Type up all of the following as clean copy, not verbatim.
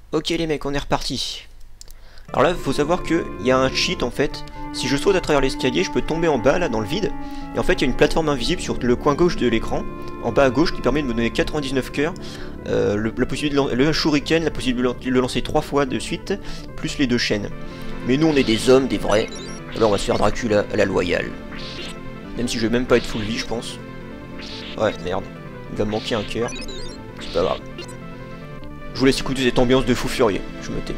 Ok les mecs, on est reparti. Alors là, il faut savoir qu'il y a un cheat en fait. Si je saute à travers l'escalier, je peux tomber en bas là dans le vide. Et en fait, il y a une plateforme invisible sur le coin gauche de l'écran, en bas à gauche, qui permet de me donner 99 cœurs. La possibilité le shuriken, la possibilité de le lancer 3 fois de suite, plus les 2 chaînes. Mais nous, on est des hommes, des vrais. Alors on va se faire Dracula à la loyale. Même si je vais même pas être full vie, je pense. Ouais, merde. Il va me manquer un cœur. C'est pas grave. Je vous laisse écouter cette ambiance de fou furieux. Je me tais.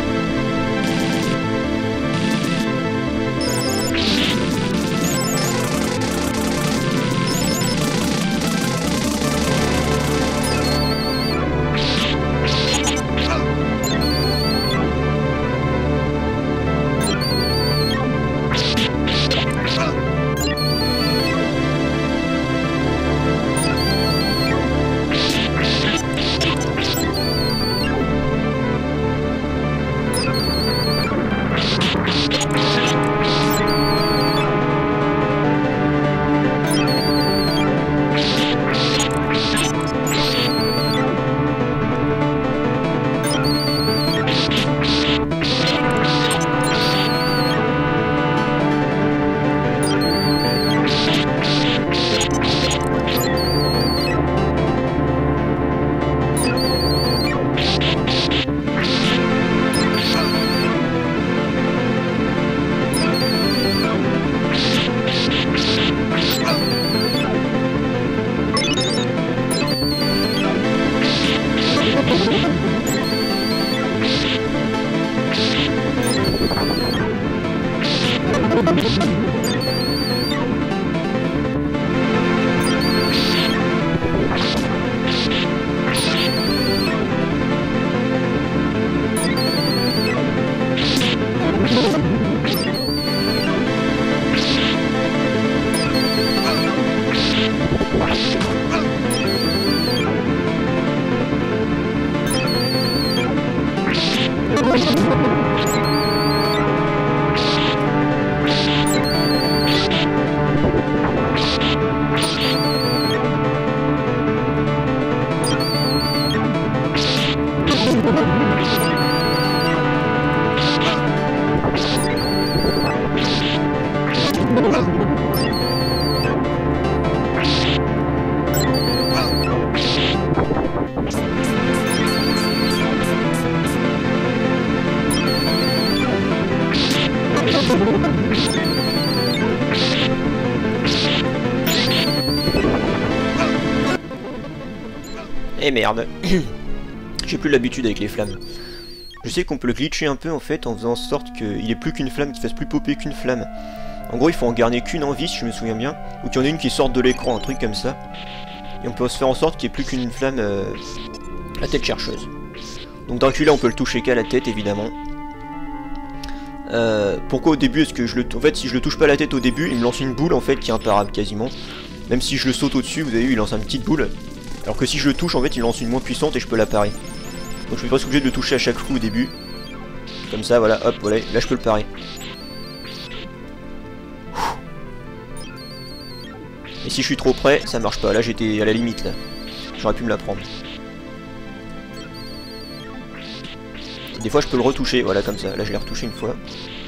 Eh merde. J'ai plus l'habitude avec les flammes. Je sais qu'on peut le glitcher un peu en fait en faisant en sorte qu'il ait plus qu'une flamme, qu'il fasse plus popper qu'une flamme. En gros il faut en garder qu'une en vie si je me souviens bien, ou qu'il y en ait une qui sorte de l'écran, un truc comme ça. Et on peut se faire en sorte qu'il n'y ait plus qu'une flamme la tête chercheuse. Donc Dracula on peut le toucher qu'à la tête évidemment. Pourquoi au début est-ce que je le... En fait si je le touche pas à la tête au début, il me lance une boule en fait qui est imparable quasiment. Même si je le saute au-dessus, vous avez vu il lance une petite boule. Alors que si je le touche en fait il lance une moins puissante et je peux la parer. Donc je suis presque obligé de le toucher à chaque coup au début. Comme ça voilà, hop, voilà, là je peux le parer. Et si je suis trop près, ça marche pas. Là j'étais à la limite là. J'aurais pu me la prendre. Et des fois je peux le retoucher, voilà comme ça. Là je l'ai retouché une fois.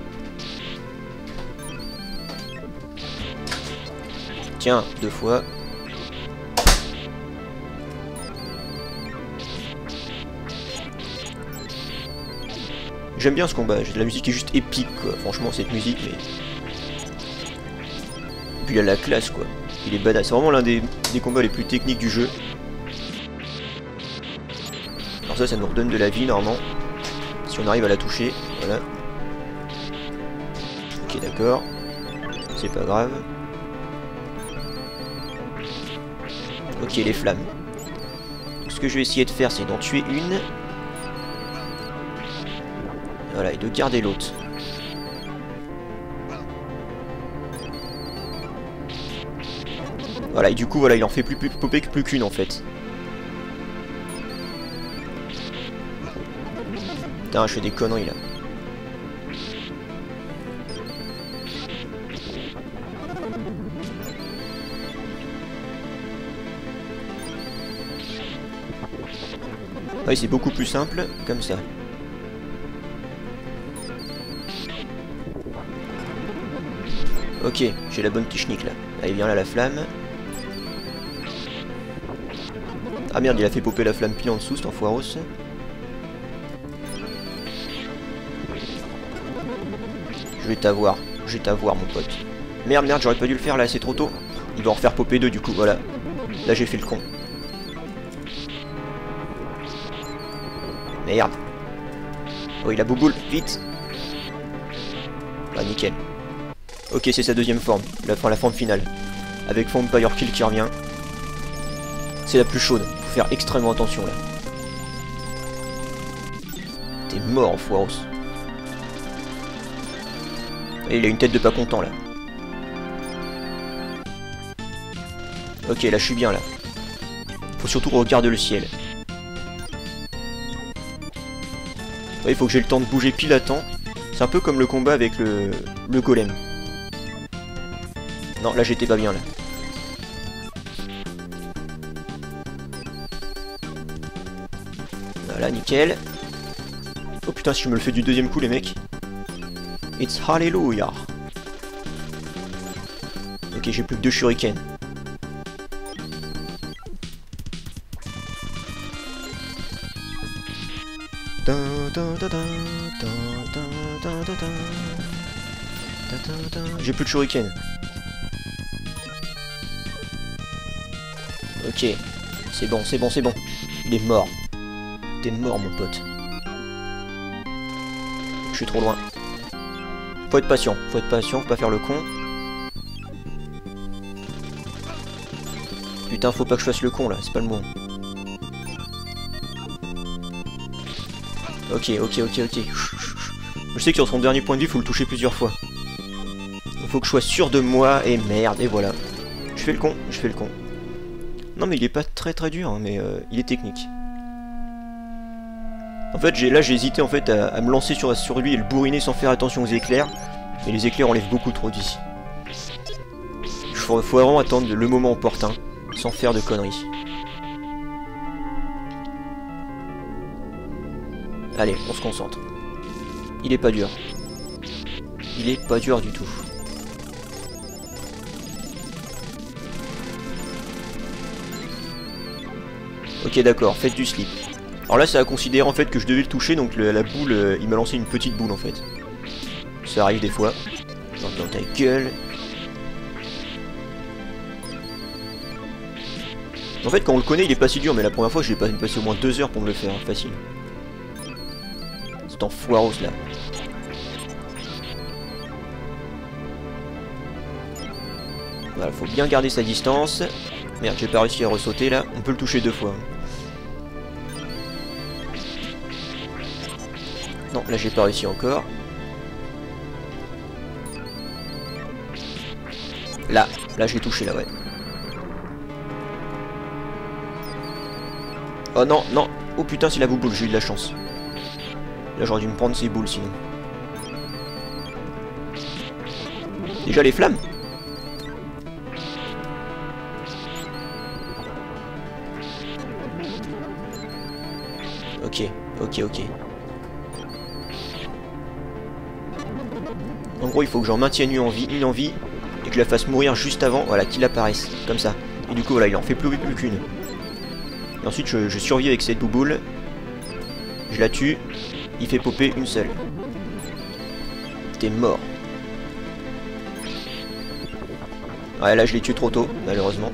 Tiens, 2 fois. J'aime bien ce combat, la musique est juste épique quoi, franchement cette musique mais... Et puis il a la classe quoi, il est badass, c'est vraiment l'un des combats les plus techniques du jeu. Alors ça nous redonne de la vie normalement, si on arrive à la toucher, voilà. Ok d'accord, c'est pas grave. Ok les flammes. Donc, ce que je vais essayer de faire c'est d'en tuer une. Voilà, et de garder l'autre. Voilà, et du coup, voilà, il en fait plus popper que plus qu'une en fait. Putain, je fais des conneries là. Oui, c'est beaucoup plus simple, comme ça. Ok, j'ai la bonne technique là. Allez, viens là la flamme. Ah merde, il a fait popper la flamme pile en dessous, cet enfoiros. Je vais t'avoir mon pote. Merde, merde, j'aurais pas dû le faire là, c'est trop tôt. Il va en refaire popper deux du coup, voilà. Là j'ai fait le con. Merde. Oh, il a bouboule, vite. Ah, nickel. Ok, c'est sa deuxième forme, la forme finale. Avec Vampire Kill qui revient. C'est la plus chaude, faut faire extrêmement attention là. T'es mort, enfoiros. Et il a une tête de pas content là. Ok, là je suis bien là. Faut surtout regarder le ciel. Ouais, il faut que j'ai le temps de bouger pile à temps. C'est un peu comme le combat avec le golem. Non, là j'étais pas bien là. Voilà, nickel. Oh putain, si je me le fais du deuxième coup les mecs. It's hallelujah. Ok, j'ai plus que 2 shurikens. J'ai plus de shuriken. Ok, c'est bon, c'est bon, c'est bon. Il est mort. T'es mort mon pote. Je suis trop loin. Faut être patient, faut pas faire le con. Putain, faut pas que je fasse le con là, c'est pas le mot. Ok. Je sais que sur son dernier point de vie, faut le toucher plusieurs fois. Il faut que je sois sûr de moi, et merde, et voilà. Je fais le con. Non mais il est pas très dur, hein, mais il est technique. En fait, j'ai hésité en fait à me lancer sur lui et le bourriner sans faire attention aux éclairs. Mais les éclairs enlèvent beaucoup trop d'ici. Faut vraiment attendre le moment opportun, sans faire de conneries. Allez, on se concentre. Il est pas dur. Il est pas dur du tout. Ok, d'accord, faites du slip. Alors là, ça a considéré en fait que je devais le toucher, donc la boule, il m'a lancé une petite boule en fait. Ça arrive des fois. Dans ta gueule. En fait, quand on le connaît, il est pas si dur, mais la première fois, j'ai passé au moins 2 heures pour me le faire, hein, facile. C'est enfoiros là. Voilà, faut bien garder sa distance. Merde, j'ai pas réussi à ressauter là. On peut le toucher 2 fois. Non, là j'ai pas réussi encore. Là je l'ai touché là, ouais. Oh non, non. Oh putain, c'est la bouboule, j'ai eu de la chance. Là j'aurais dû me prendre ces boules sinon. Déjà les flammes. Ok. En gros, il faut que j'en maintienne une en vie, et que je la fasse mourir juste avant, voilà, qu'il apparaisse, comme ça. Et du coup, voilà, il en fait plus qu'une. Et ensuite, je survis avec cette bouboule. Je la tue, il fait popper une seule. T'es mort. Ouais, là, je l'ai tué trop tôt, malheureusement.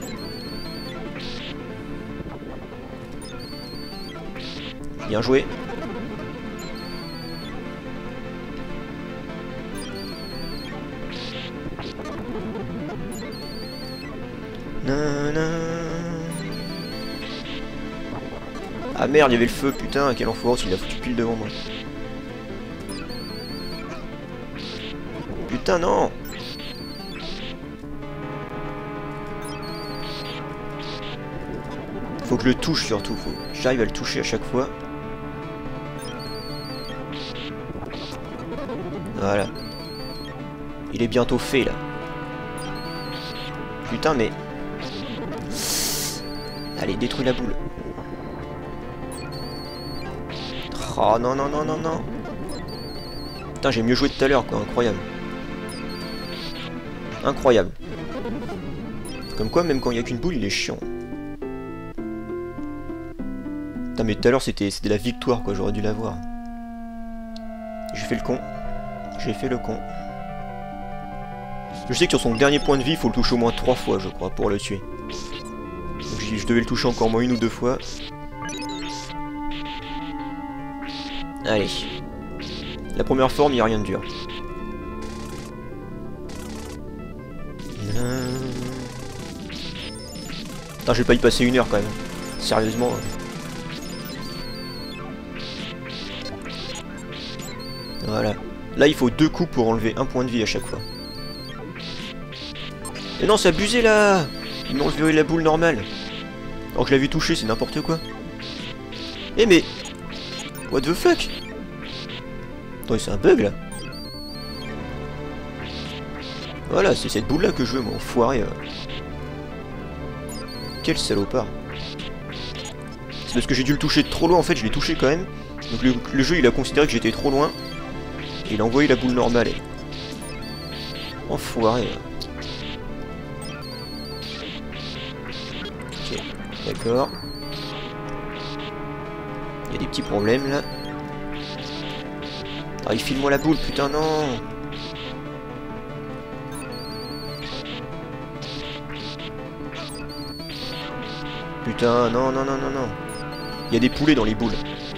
Bien joué. Ah merde, il y avait le feu, putain, quel enfoiré, il l'a foutu pile devant moi. Putain, non. Faut que je le touche surtout, faut que j'arrive à le toucher à chaque fois. Voilà. Il est bientôt fait là. Putain mais... Allez, détruis la boule. Oh non, non, non, non, non. Putain, j'ai mieux joué tout à l'heure, quoi. Incroyable. Incroyable. Comme quoi, même quand il n'y a qu'une boule, il est chiant. Putain, mais tout à l'heure, c'était la victoire, quoi. J'aurais dû l'avoir. J'ai fait le con. J'ai fait le con. Je sais que sur son dernier point de vie, il faut le toucher au moins 3 fois, je crois, pour le tuer. Donc je devais le toucher encore au moins 1 ou 2 fois. Allez. La première forme, il n'y a rien de dur. Putain, je vais pas y passer 1 heure quand même. Sérieusement. Voilà. Là, il faut 2 coups pour enlever 1 point de vie à chaque fois. Mais non, c'est abusé là! Il m'a enlevé la boule normale. Alors que je l'avais touché, c'est n'importe quoi. Eh mais... What the fuck? Attends, c'est un bug là. Voilà, c'est cette boule là que je veux, moi, enfoiré. Quel salopard. C'est parce que j'ai dû le toucher de trop loin, en fait, je l'ai touché quand même. Donc le jeu, il a considéré que j'étais trop loin. Et il a envoyé la boule normale. Enfoiré. Ok, d'accord. Il y a des petits problèmes là. Ah, il file-moi la boule, putain, non! Putain, non, non, non, non, non. Il y a des poulets dans les boules.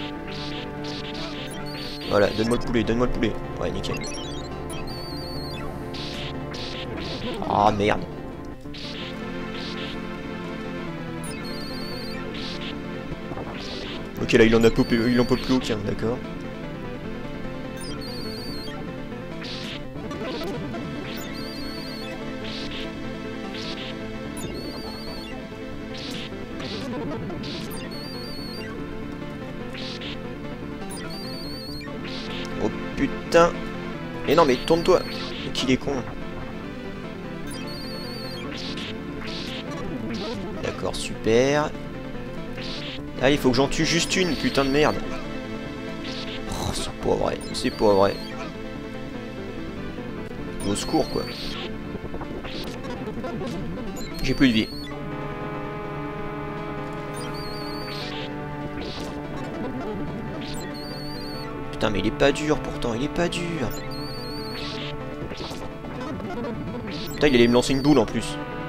Voilà, donne-moi le poulet, donne-moi le poulet. Ouais, nickel. Ah, merde. Ok, là, il en peut plus aucun, d'accord. Oh putain. Mais non, mais tourne-toi. Qu'il est con. D'accord, super. Ah, il faut que j'en tue juste une, putain de merde. Oh, c'est pas vrai, c'est pas vrai. Au secours, quoi. J'ai plus de vie. Putain, mais il est pas dur, pourtant, il est pas dur. Putain, il allait me lancer une boule, en plus.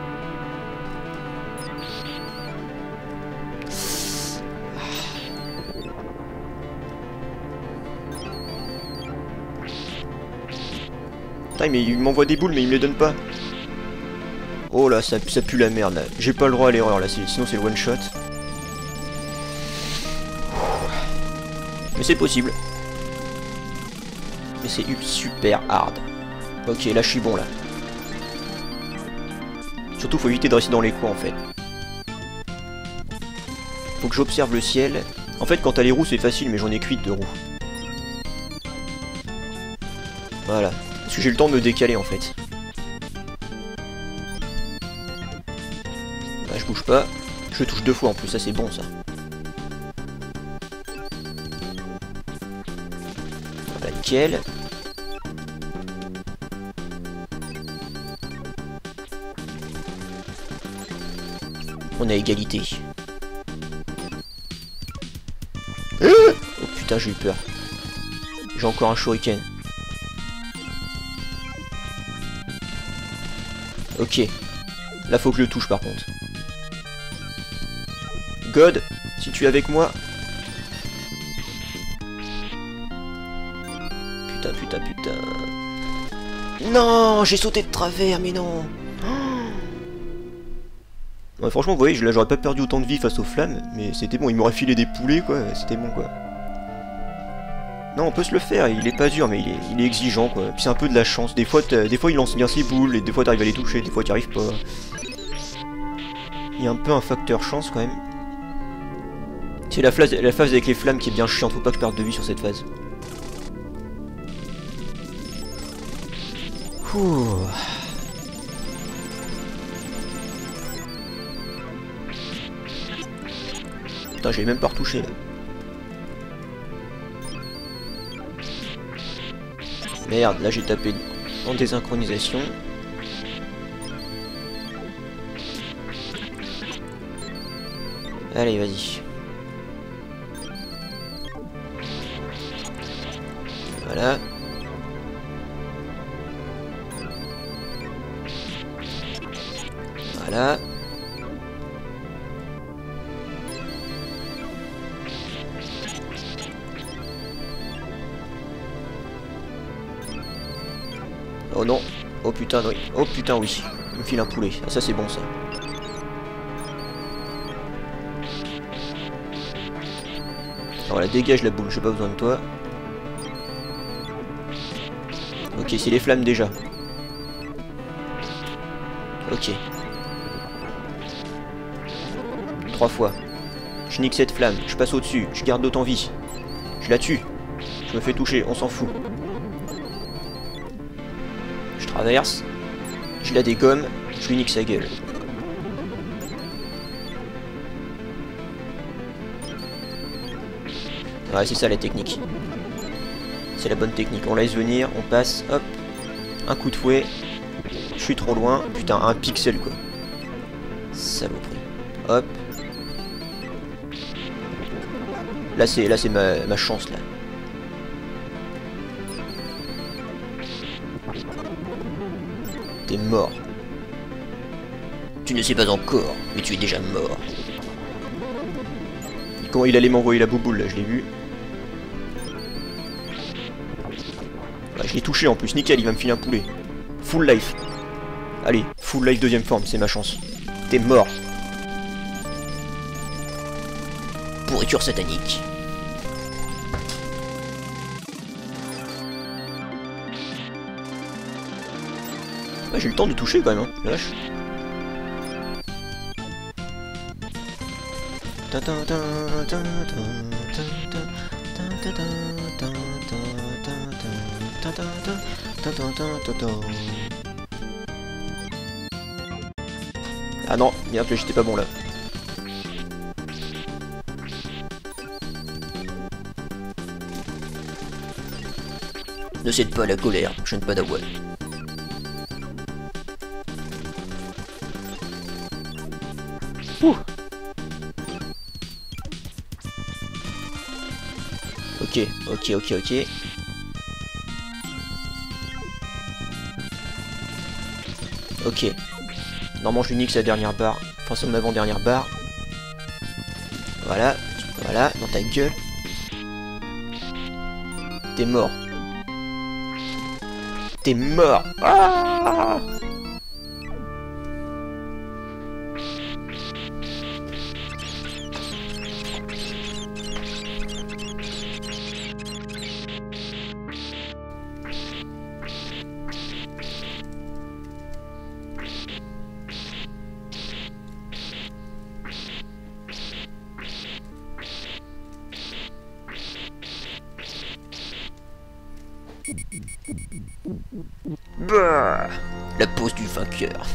Putain, mais il m'envoie des boules, mais il me les donne pas. Oh là, ça pue la merde, là. J'ai pas le droit à l'erreur, là, sinon c'est le one shot. Mais c'est possible. Mais c'est super hard. Ok, là je suis bon, là. Surtout, faut éviter de rester dans les coins, en fait. Faut que j'observe le ciel. En fait, quand t'as les roues, c'est facile, mais j'en ai 8 de roues. Voilà. Parce que j'ai le temps de me décaler, en fait. Là, je bouge pas. Je le touche 2 fois, en plus. Ça, c'est bon, ça. Voilà, nickel. On a égalité. Oh putain, j'ai eu peur. J'ai encore un shuriken. Ok. Là, faut que je le touche par contre. God, si tu es avec moi. Putain, putain, putain. Non, j'ai sauté de travers, mais non. Ouais, franchement, vous voyez, là j'aurais pas perdu autant de vie face aux flammes, mais c'était bon, il m'aurait filé des poulets, quoi, c'était bon, quoi. Non, on peut se le faire, il est pas dur, mais il est exigeant, quoi. Puis c'est un peu de la chance, des fois il lance bien ses boules, et des fois t'arrives à les toucher, des fois t'y arrives pas. Il y a un peu un facteur chance, quand même. C'est la phase avec les flammes qui est bien chiante, faut pas que je perde de vie sur cette phase. Ouh. Putain, j'ai même pas retouché là. Merde, là j'ai tapé en désynchronisation. Allez, vas-y. Voilà. Voilà. Oh non. Oh putain, oui. Oh putain, oui. Il me file un poulet. Ah, ça, c'est bon, ça. Voilà, dégage la boule. J'ai pas besoin de toi. Ok, c'est les flammes déjà. Ok. 3 fois. Je nique cette flamme. Je passe au-dessus. Je garde d'autant vie. Je la tue. Je me fais toucher. On s'en fout. Je traverse. Je la dégomme. Je lui nique sa gueule. Ouais, c'est ça la technique. C'est la bonne technique. On laisse venir, on passe, hop. Un coup de fouet. Je suis trop loin. Putain, un pixel quoi. Saloperie. Hop. Là c'est ma chance là. T'es mort. Tu ne sais pas encore, mais tu es déjà mort. Comment il allait m'envoyer la bouboule là, je l'ai vu. Ouais, je l'ai touché en plus, nickel, il va me filer un poulet. Full life. Allez, full life deuxième forme, c'est ma chance. T'es mort. Pourriture satanique. Ouais, j'ai eu le temps de toucher quand même, hein, lâche. Ah non, merde, j'étais pas bon là. Ne cède pas à la colère, je ne pas d'avoine. Ouh. Ok. Ok. Normalement je lui nique sa dernière barre. Enfin son avant-dernière barre. Voilà. Voilà, dans ta gueule. T'es mort. T'es mort. Ah! Bah, la pose du vainqueur.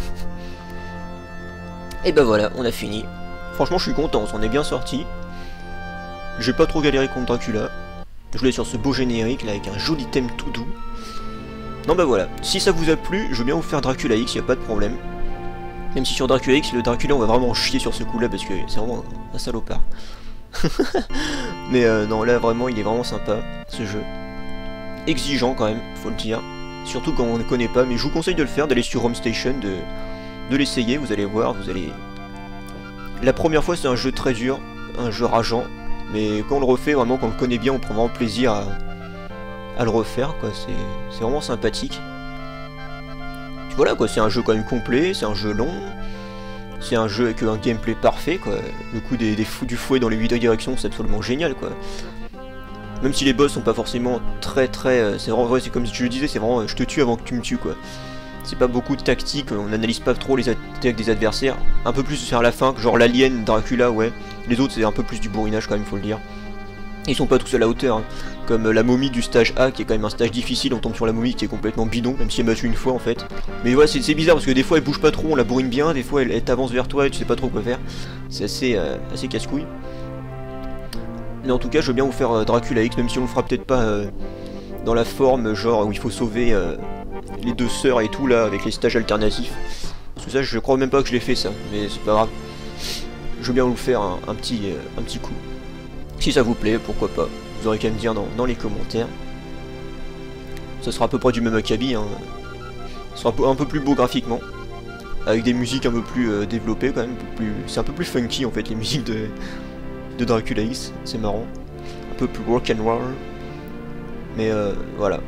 Et ben voilà, on a fini. Franchement, je suis content, on s'en est bien sorti. J'ai pas trop galéré contre Dracula. Je voulais sur ce beau générique là avec un joli thème tout doux. Non bah voilà, si ça vous a plu, je veux bien vous faire Dracula X, y a pas de problème. Même si sur Dracula X, le Dracula on va vraiment chier sur ce coup là parce que c'est vraiment un salopard. Mais non là vraiment il est vraiment sympa ce jeu. Exigeant quand même, faut le dire. Surtout quand on ne connaît pas, mais je vous conseille de le faire, d'aller sur Home Station, de l'essayer, vous allez voir, vous allez... La première fois c'est un jeu très dur, un jeu rageant, mais quand on le refait, vraiment quand on le connaît bien, on prend vraiment plaisir à le refaire, quoi, c'est vraiment sympathique. Puis voilà quoi, c'est un jeu quand même complet, c'est un jeu long, c'est un jeu avec un gameplay parfait, quoi. Le coup du fouet dans les 8 directions, c'est absolument génial, quoi. Même si les boss sont pas forcément très... c'est vraiment vrai, c'est comme je le disais, c'est vraiment je te tue avant que tu me tues quoi. C'est pas beaucoup de tactique, on n'analyse pas trop les attaques des adversaires. Un peu plus vers la fin, genre l'alien, Dracula, ouais. Les autres c'est un peu plus du bourrinage quand même, faut le dire. Ils sont pas tous à la hauteur, hein. Comme la momie du stage A qui est quand même un stage difficile, on tombe sur la momie qui est complètement bidon, même si elle m'a tué une fois en fait. Mais ouais, c'est bizarre parce que des fois elle bouge pas trop, on la bourrine bien, des fois elle t'avance vers toi et tu sais pas trop quoi faire. C'est assez casse-couille. Mais en tout cas, je veux bien vous faire Dracula X, même si on le fera peut-être pas dans la forme genre où il faut sauver les deux sœurs et tout là avec les stages alternatifs. Parce que ça je crois même pas que je l'ai fait ça, mais c'est pas grave. Je veux bien vous faire un petit coup. Si ça vous plaît, pourquoi pas. Vous aurez qu'à me dire dans les commentaires. Ça sera à peu près du même acabit, hein. Ça sera un peu plus beau graphiquement. Avec des musiques un peu plus développées quand même. C'est un peu plus funky en fait les musiques de Dracula X. C'est marrant. Un peu plus rock'n'roll. Mais voilà.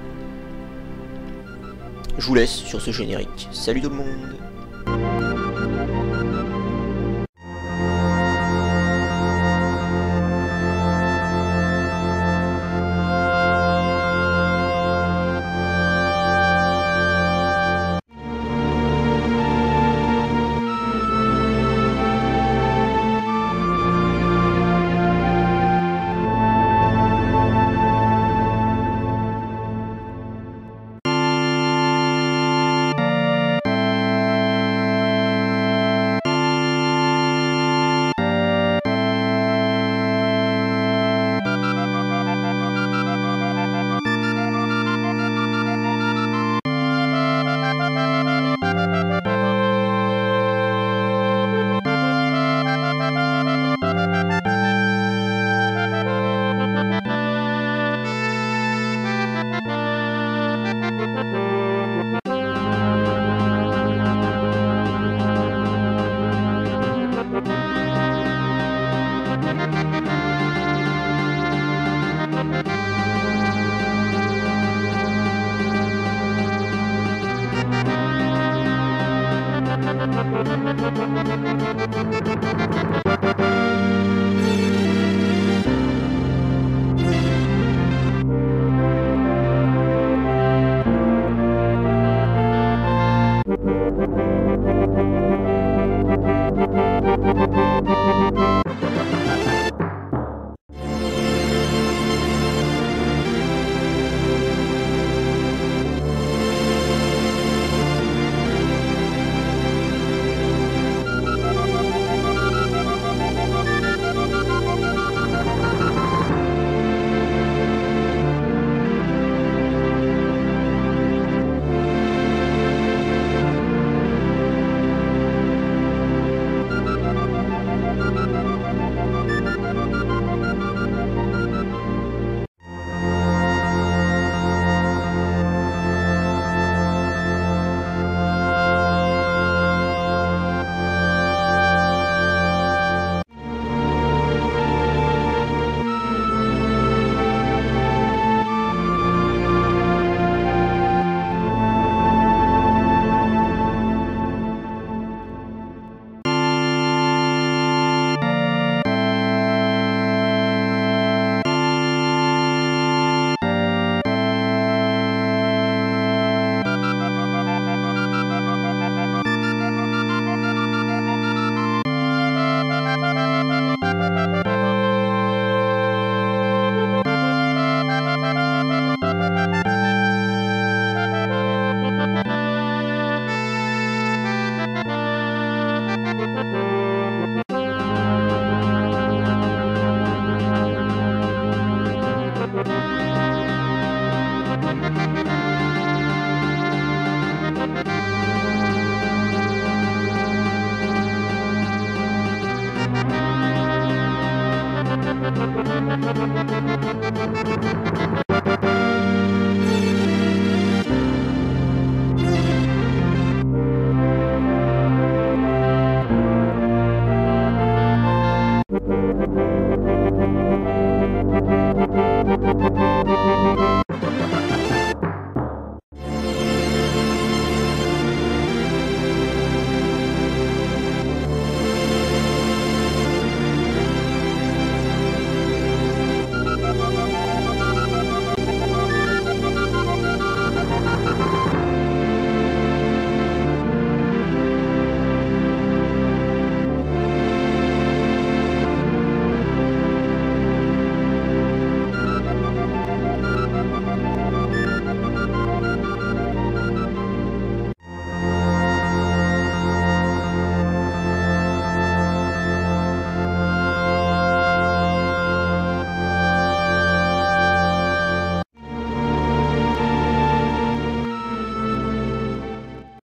Je vous laisse sur ce générique. Salut tout le monde!